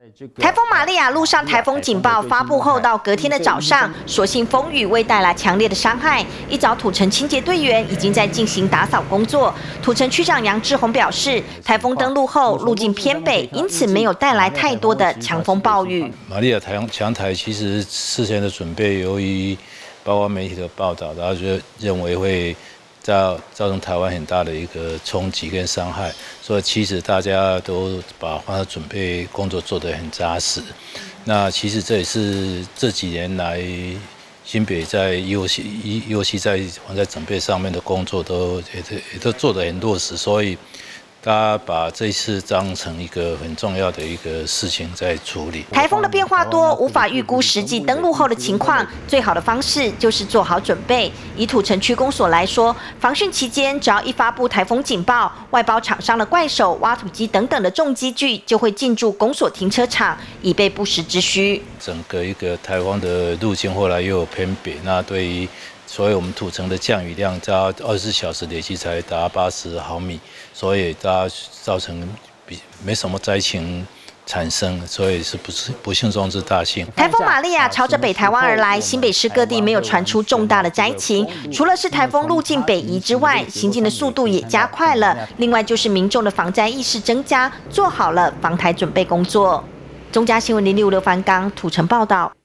台风玛利亚路上台风警报发布后，到隔天的早上，所幸风雨未带来强烈的伤害。一早，土城清洁队员已经在进行打扫工作。土城区长杨志宏表示，台风登陆后路径偏北，因此没有带来太多的强风暴雨。 玛利亚强台其实事先的准备，由于包括媒体的报道，然后就认为会造成台湾很大的一个冲击跟伤害，所以其实大家都把准备工作做得很扎实。那其实这也是这几年来新北在尤其在防灾准备上面的工作也都做得很落实，所以大家把这一次当成一个很重要的一个事情在处理。 台风的变化多，无法预估实际登陆后的情况。最好的方式就是做好准备。以土城区公所来说，防汛期间只要一发布台风警报，外包厂商的怪手、挖土机等等的重机具就会进驻公所停车场，以备不时之需。 整个一个台风的路径后来又有偏北，那对于所以我们土城的降雨量在24小时累计才达80毫米，所以它造成没什么灾情产生，所以是不幸中之大幸。 台风玛利亚朝着北台湾而来，新北市各地没有传出重大的灾情，除了是台风路径北移之外，行进的速度也加快了。另外就是民众的防灾意识增加，做好了防台准备工作。中嘉新闻065刘凡刚土城报道。